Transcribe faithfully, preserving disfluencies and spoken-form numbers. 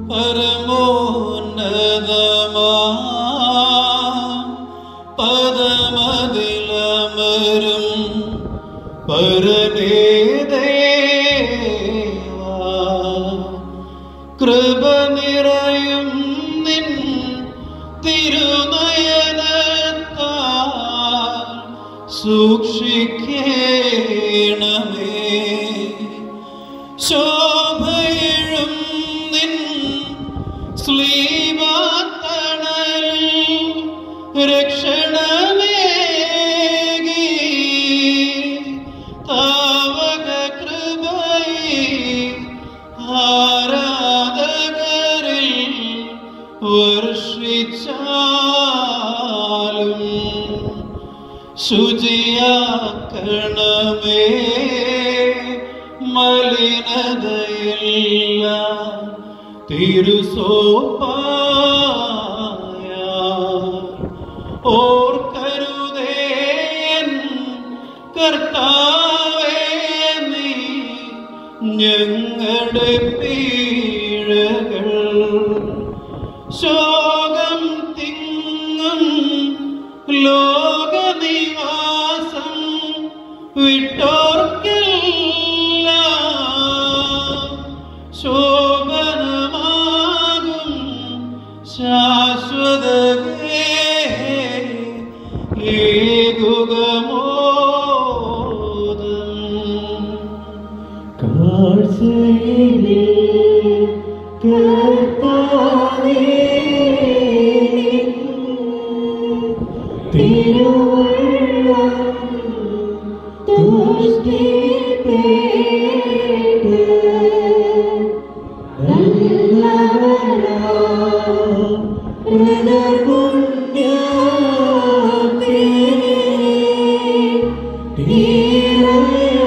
പരമോന്നതമാ പദമതിലമരും പരദേവാ കൃപ നിറയും നിൻ തിരുനയനത്താൽ സൂക്ഷിക്കേണമേ. ശോഭയിഴും നിൻ ശ്ലീബാത്തണലിൽ രക്ഷണമേകി താവക കൃപയിൽ ആരാധകരിൽ വർഷിച്ചാലും ശുചിയാക്കണമേ. മലിനതയില്ല തിരുസോപ്പായ ഓർക്കരുതേ കർത്താവേ നീ ഞങ്ങളുടെ പീഴകൾ. ശോകം തിങ്ങും ലോകനിവാസം വിട്ടോർക്കില്ല ശോഭനമാകും ശാശ്വത ഏകുകമോദം. കാഴ്ചയിലെ കർത്താവേ തിരുവുള്ളം തുഷ്ടിപ്പേട്ട് നല്ലവനാ ഹൃദയപുണ്യത്തെ തീരേ